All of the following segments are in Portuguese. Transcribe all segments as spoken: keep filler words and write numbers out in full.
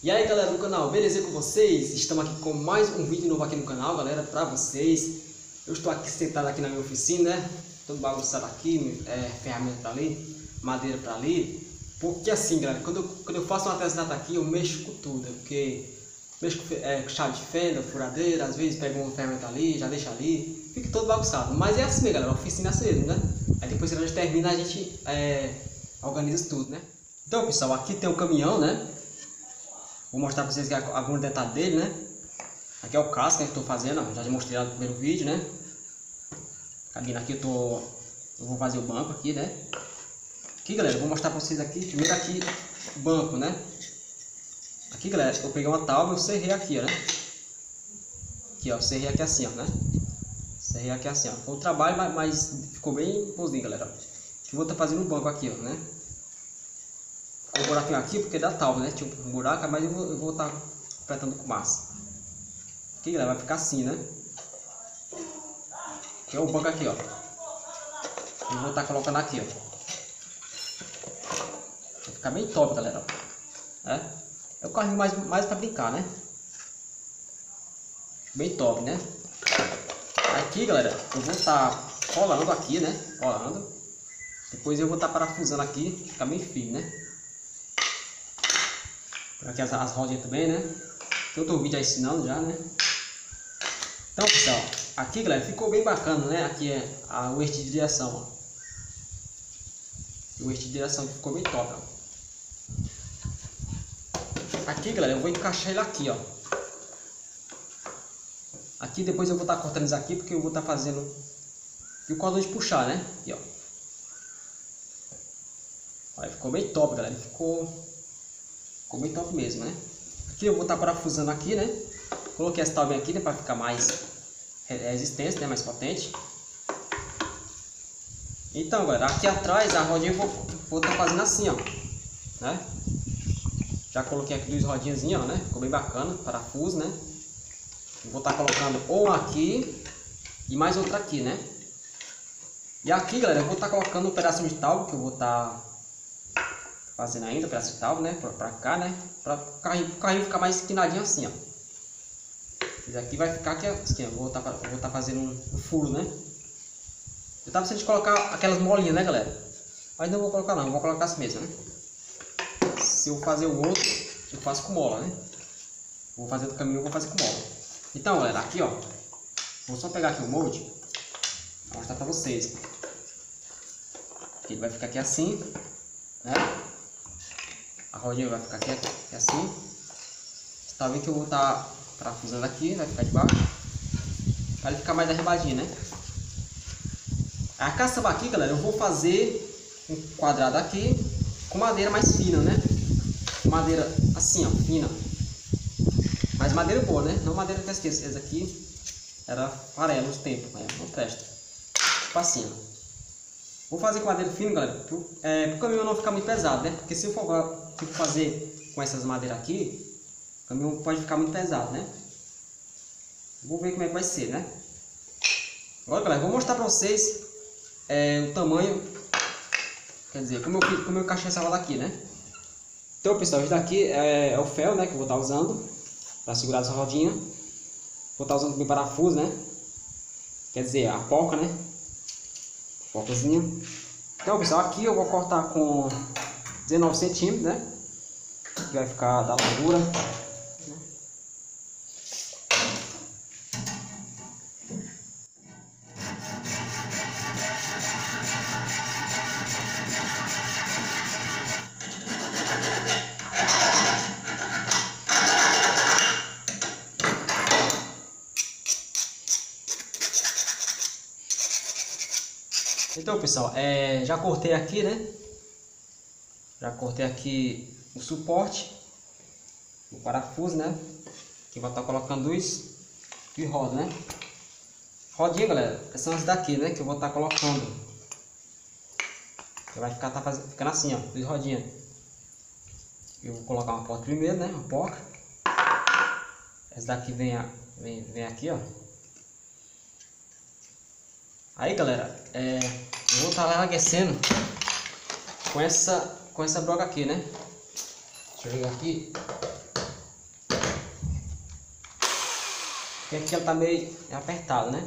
E aí galera do canal, beleza com vocês? Estamos aqui com mais um vídeo novo aqui no canal, galera, pra vocês. Eu estou aqui sentado aqui na minha oficina, né? Todo bagunçado aqui, é, ferramenta pra ali, madeira pra ali. Porque assim, galera, quando eu, quando eu faço uma artesanato aqui, eu mexo com tudo. Porque mexo com, é, com chave de fenda, furadeira, às vezes pego uma ferramenta ali, já deixo ali. Fica todo bagunçado. Mas é assim, galera, a oficina é assim mesmo, né? Aí depois que a gente termina, a gente é, organiza tudo, né? Então, pessoal, aqui tem um caminhão, né? Vou mostrar para vocês alguns detalhes dele, né? Aqui é o casco que eu estou fazendo, ó. Já mostrei lá no primeiro vídeo, né? Cabine aqui eu tô, eu vou fazer o banco aqui, né? Aqui, galera, eu vou mostrar para vocês aqui, primeiro aqui, banco, né? Aqui, galera, eu peguei uma tábua, eu serrei aqui, ó, né? Aqui, ó, serrei aqui assim, ó, né? Serrei aqui assim, ó. Foi o trabalho, mas, mas ficou bem bonzinho, galera. Eu vou estar fazendo o banco aqui, ó, né? Um buraquinho aqui porque dá tábua, né? Tinha um buraco, mas eu vou, eu vou estar completando com massa. Aqui, galera, vai ficar assim, né? Aqui é o banco aqui, ó. Eu vou estar colocando aqui, ó. Vai ficar bem top, galera. É, é o carrinho mais, mais para brincar, né? Bem top, né? Aqui, galera, eu vou estar colando aqui, né? Colando. Depois eu vou estar parafusando aqui, ficar bem firme, né? Aqui as, as rodinhas também, né? Tem outro vídeo aí ensinando já, né? Então, pessoal, aqui, galera, ficou bem bacana, né? Aqui é a, o eixo de direção, ó. O eixo de direção ficou bem top, ó. Aqui, galera, eu vou encaixar ele aqui, ó. Aqui depois eu vou estar cortando isso aqui, porque eu vou estar fazendo e o cordão de puxar, né? Aqui, ó. Olha, ficou bem top, galera. Ficou... Ficou bem top mesmo, né? Aqui eu vou estar parafusando aqui, né? Coloquei essa tábua aqui, né? Para ficar mais resistente, né? Mais potente. Então, galera, aqui atrás a rodinha eu vou, vou estar fazendo assim, ó. Né? Já coloquei aqui duas rodinhas, ó, né? Ficou bem bacana, parafuso, né? Vou estar colocando um aqui e mais outra aqui, né? E aqui, galera, eu vou estar colocando um pedacinho de tábua que eu vou estar fazendo ainda, pedaço de tábua, né? Pra, pra cá, né? Pra o carrinho, o carrinho ficar mais inclinadinho assim, ó. Esse aqui vai ficar aqui, assim, ó. Vou estar vou tá fazendo um, um furo, né? Eu tava precisando de colocar aquelas molinhas, né, galera? Mas não vou colocar não, vou colocar assim mesmo, né? Se eu fazer o outro, eu faço com mola, né? Vou fazer do caminho, eu vou fazer com mola. Então, galera, aqui, ó. Vou só pegar aqui o molde pra mostrar pra vocês. Ele vai ficar aqui assim, né? A rodinha vai ficar aqui, aqui assim. Você tá vendo que eu vou estar parafusando aqui, vai ficar de baixo. Para ele ficar mais arrebadinho, né? A caçamba aqui, galera, eu vou fazer um quadrado aqui com madeira mais fina, né? Madeira assim, ó, fina. Mas madeira boa, né? Não madeira que eu esqueço. Esse aqui era farelo nos tempos, né? Não presta. Tipo assim, ó. Vou fazer com madeira fina, galera, para o é, caminhão não ficar muito pesado, né? Porque se eu for se eu fazer com essas madeiras aqui, o caminhão pode ficar muito pesado, né? Vou ver como é que vai ser, né? Agora, galera, vou mostrar para vocês é, o tamanho, quer dizer, como eu, como eu encaixei essa roda aqui, né? Então, pessoal, isso daqui é, é o fel, né? Que eu vou estar usando para segurar essa rodinha. Vou estar usando também parafuso, né? Quer dizer, a porca, né? Porcazinha. Então, pessoal, aqui eu vou cortar com dezenove centímetros, né? Que vai ficar da largura. Então, pessoal, é, já cortei aqui, né? Já cortei aqui o suporte, o parafuso, né? Que vai estar colocando dois de roda, né? Rodinha, galera, são as daqui, né? Que eu vou estar colocando. Que vai ficar tá fazendo, ficando assim, ó, duas rodinhas. Eu vou colocar uma porta primeiro, né? Uma porca. Essa daqui vem, a, vem, vem aqui, ó. Aí, galera, é, eu vou estar lá aquecendo com essa, com essa broca aqui, né? Deixa eu ligar aqui. Porque aqui ela tá meio apertada, né?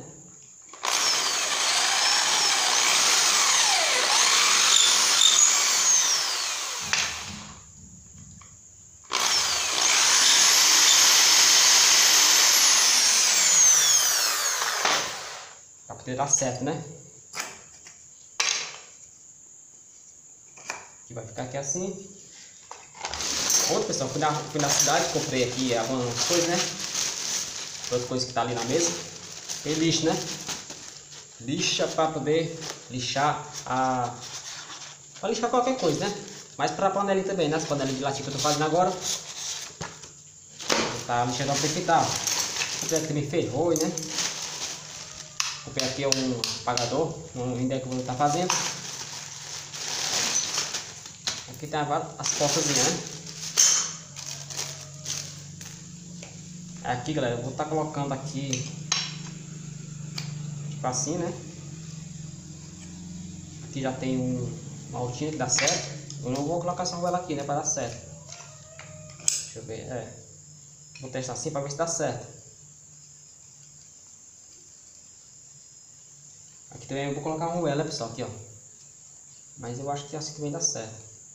Pra poder dar certo, né? Aqui vai ficar aqui assim. Outro, pessoal, fui na, fui na cidade, comprei aqui algumas coisas, né? Outras coisas que tá ali na mesa. Tem lixo, né? Lixa para poder lixar a... Para lixar qualquer coisa, né? Mas para panelinha também, né? As panelinhas de latinha que eu tô fazendo agora. Tá mexendo no perfeital. Comprei aqui também ferrou, né? Comprei aqui um apagador, um ainda que eu vou estar fazendo. Aqui tem as portazinhas, né? Aqui, galera, eu vou estar colocando aqui tipo assim, né? Aqui já tem um, uma altinha que dá certo. Eu não vou colocar essa argoela aqui, né? Para dar certo. Deixa eu ver, é. Vou testar assim para ver se dá certo. Aqui também eu vou colocar uma argoela, pessoal, aqui, ó. Mas eu acho que assim também dá certo.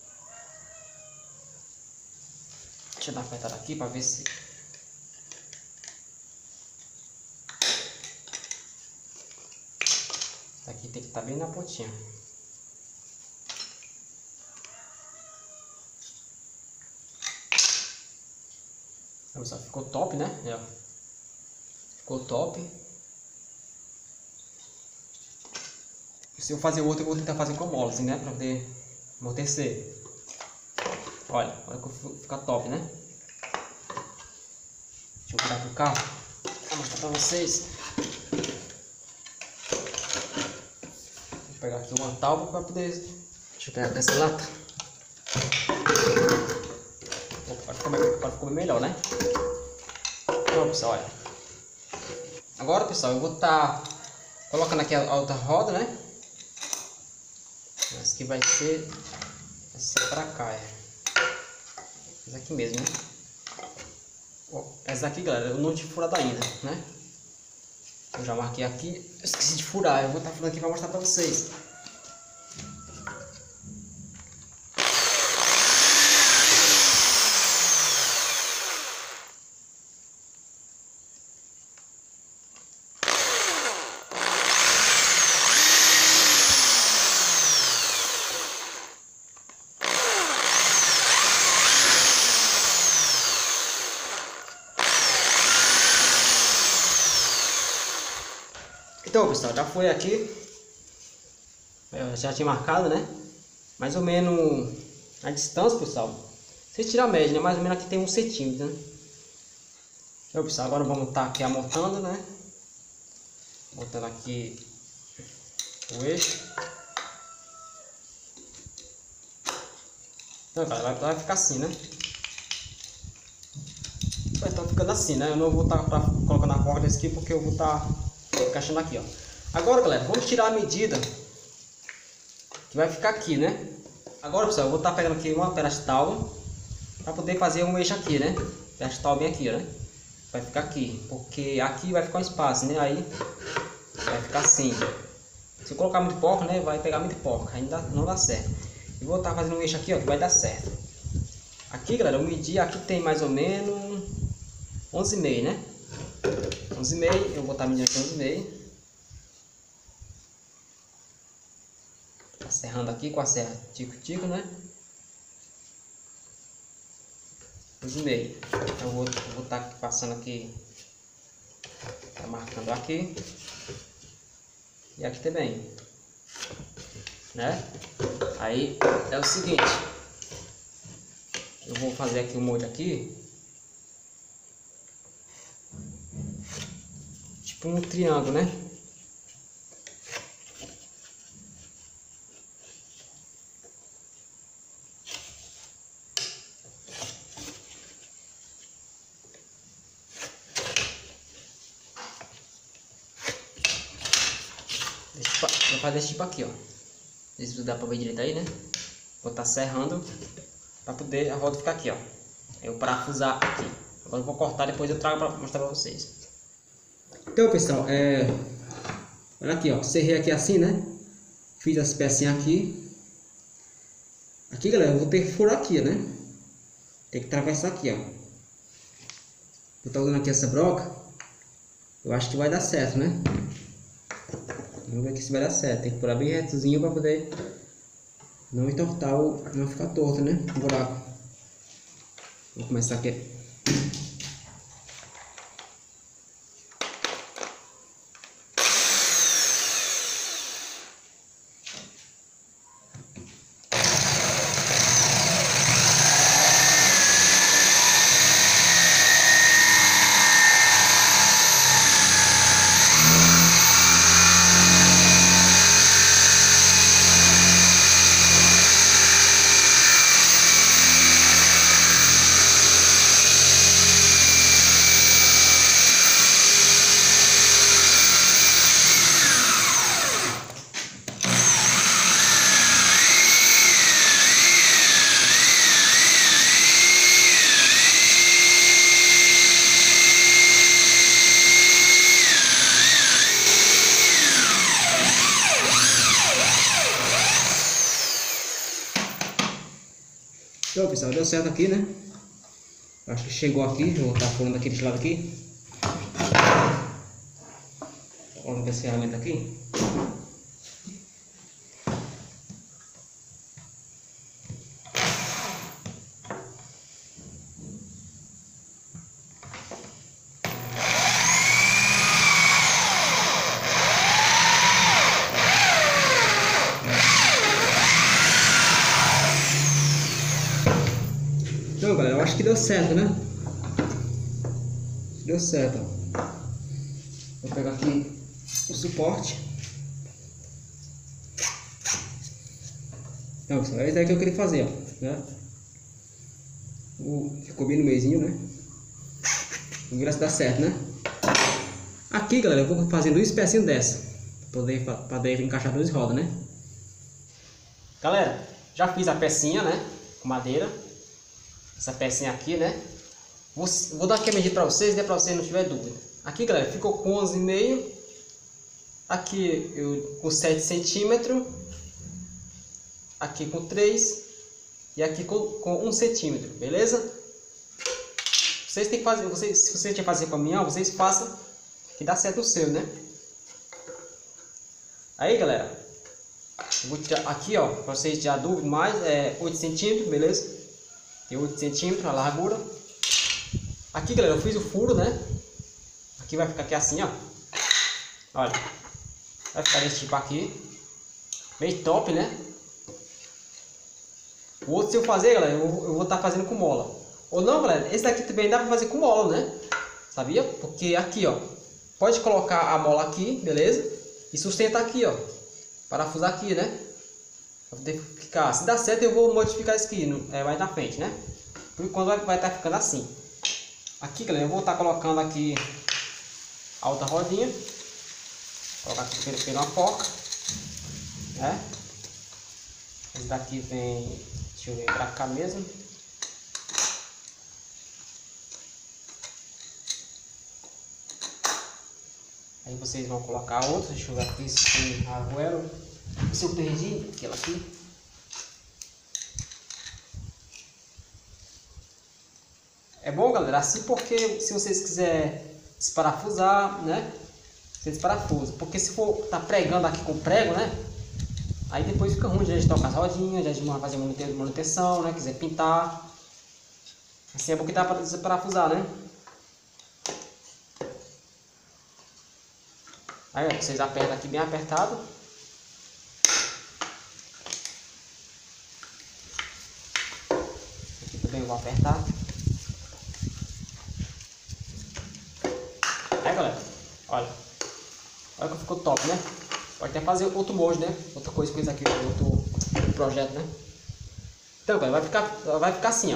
Deixa eu dar uma apertada aqui para ver se... Aqui tem que estar bem na pontinha. Olha só, ficou top, né? É, ó. Ficou top. Se eu fazer outro, eu vou tentar fazer com molas, né? Pra poder amortecer. Olha, olha que fica top, né? Deixa eu virar pro carro. Vou mostrar pra vocês. Vou pegar aqui uma tábua para poder... Deixa eu pegar dessa lata. Opa, agora ficou melhor, né? Então, pessoal, olha. Agora, pessoal, eu vou estar tá colocando aqui a outra roda, né? Essa aqui vai ser... Essa pra cá, é. Essa aqui mesmo, né? Ó, essa aqui, galera, eu não tinha furado ainda, né? Eu já marquei aqui, eu esqueci de furar, eu vou estar furando aqui para mostrar para vocês. Então, pessoal, já foi aqui. Eu já tinha marcado, né? Mais ou menos a distância, pessoal. Se tirar a média, né? Mais ou menos aqui tem uns centímetros, né? Então, pessoal, agora vamos estar aqui amontando, né? Botando aqui o eixo. Então, cara, vai, vai ficar assim, né? Vai estar ficando assim, né? Eu não vou estar colocando a corda aqui porque eu vou estar encaixando aqui, ó. Agora, galera, vamos tirar a medida que vai ficar aqui, né? Agora, pessoal, eu vou estar pegando aqui uma pedaço de tábua para poder fazer um eixo aqui, né? Pedaço de tábua bem aqui, né? Vai ficar aqui, porque aqui vai ficar um espaço, né? Aí vai ficar assim. Se eu colocar muito pouco, né? Vai pegar muito pouco, ainda não dá certo. E vou estar fazendo um eixo aqui, ó, que vai dar certo. Aqui, galera, eu medi, aqui tem mais ou menos onze e meio, né? onze e meio, eu vou estar medindo aqui onze e meio. Tá serrando aqui com a serra tico-tico, né? onze e meio. Eu vou vou estar passando aqui, tá marcando aqui e aqui também, né? Aí é o seguinte, eu vou fazer aqui o molde aqui, tipo um triângulo, né? Vou fazer esse tipo aqui, ó. Não sei se dá pra ver direito aí, né? Vou estar serrando para poder a roda ficar aqui, ó. Eu parafusar aqui. Agora eu vou cortar, depois eu trago para mostrar para vocês. Então, pessoal, é... olha aqui, ó. Serrei aqui assim, né? Fiz as pecinhas aqui. Aqui, galera, eu vou ter que furar aqui, né? Tem que atravessar aqui, ó. Eu tô usando aqui essa broca. Eu acho que vai dar certo, né? Vamos ver aqui se vai dar certo. Tem que furar bem retozinho para poder não entortar ou não ficar torto, né? O buraco. Vou começar aqui. Então, pessoal, deu certo aqui, né? Acho que chegou aqui. Vou estar furando aqui desse lado aqui. Vamos ver esse ferramenta aqui. Então, galera, eu acho que deu certo, né? Deu certo, ó. Vou pegar aqui o suporte. Então, pessoal, é isso aí que eu queria fazer, ó, né? O, ficou bem no meizinho, né? Vamos ver se dá certo, né? Aqui, galera, eu vou fazer duas pecinhas dessa para poder, pra poder encaixar duas rodas, né? Galera, já fiz a pecinha, né? Com madeira. Essa pecinha aqui, né? Vou, vou dar aqui a medida para vocês, né? Para vocês não tiver dúvida. Aqui, galera, ficou com onze e meio. Aqui eu com sete centímetros. Aqui com três. E aqui com, com um centímetro, beleza? Vocês têm que fazer, vocês, se vocês têm que fazer com a minha, vocês façam que dá certo o seu, né? Aí, galera, eu vou tirar aqui, ó, para vocês tirar dúvida mais, é oito centímetros, beleza? Tem oito centímetros a largura. Aqui, galera, eu fiz o furo, né? Aqui vai ficar aqui assim, ó. Olha. Vai ficar desse tipo aqui. Bem top, né? O outro, se eu fazer, galera, eu, eu vou estar tá fazendo com mola. Ou não, galera, esse daqui também dá para fazer com mola, né? Sabia? Porque aqui, ó. Pode colocar a mola aqui, beleza? E sustentar aqui, ó. Parafusar aqui, né? Pra poder ficar. Se dá certo, eu vou modificar isso aqui, no, é, mais na frente, né? Por enquanto vai, vai estar ficando assim. Aqui, galera, eu vou estar colocando aqui a outra rodinha. Vou colocar aqui pelo, pela foca, né? Esse daqui vem, deixa eu ver, pra cá mesmo. Aí vocês vão colocar outra, deixa eu ver aqui se tem arruelo. Se eu perdi aquela aqui. É bom, galera, assim, porque se vocês quiserem desparafusar, né? Vocês parafusam. Porque se for tá pregando aqui com prego, né? Aí depois fica ruim de a gente tocar as rodinhas, de a gente fazer manutenção, né? Quiser pintar. Assim é bom que dá para desparafusar, né? Aí, ó, vocês apertam aqui bem apertado. Aqui também eu vou apertar. Aí, galera, olha. Olha que ficou top, né? Pode até fazer outro molde, né? Outra coisa com isso aqui, outro projeto, né? Então, galera, vai ficar, vai ficar assim, ó.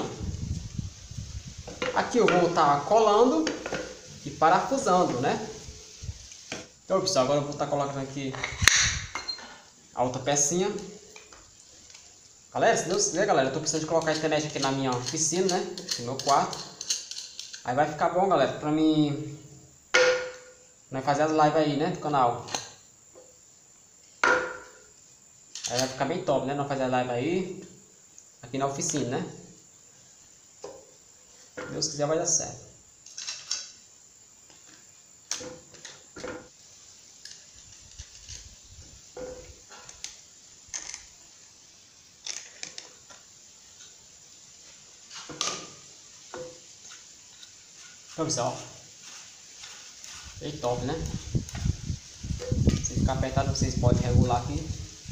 Aqui eu vou estar colando e parafusando, né? Então, pessoal, agora eu vou estar colocando aqui a outra pecinha. Galera, se Deus quiser, galera, eu tô precisando de colocar a internet aqui na minha oficina, né? No meu quarto. Aí vai ficar bom, galera, pra mim Nós fazer as lives aí, né, do canal. Aí vai ficar bem top, né? Nós fazer a live aí, aqui na oficina, né? Se Deus quiser vai dar certo. Então, pessoal, bem top, né? Se ficar apertado, vocês podem regular aqui.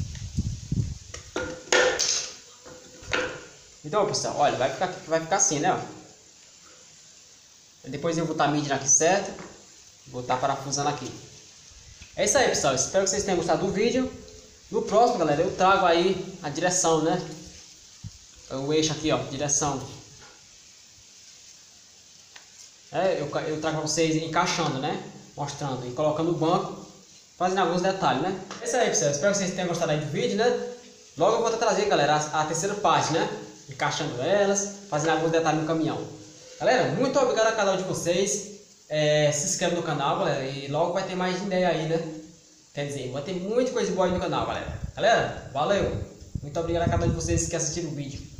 Então, pessoal, olha, vai ficar, vai ficar assim, né? Ó. Depois eu vou estar medindo aqui certo. Vou estar parafusando aqui. É isso aí, pessoal. Espero que vocês tenham gostado do vídeo. No próximo, galera, eu trago aí a direção, né? O eixo aqui, ó, direção. É, eu, eu trago pra vocês encaixando, né? Mostrando e colocando o banco, fazendo alguns detalhes, né? É isso aí, pessoal. Espero que vocês tenham gostado aí do vídeo, né? Logo eu vou trazer, galera, a, a terceira parte, né? Encaixando elas, fazendo alguns detalhes no caminhão. Galera, muito obrigado a cada um de vocês. É, se inscreve no canal, galera, e logo vai ter mais ideia aí, né? Quer dizer, vai ter muita coisa boa aí no canal, galera. Galera, valeu! Muito obrigado a cada um de vocês que assistiram o vídeo.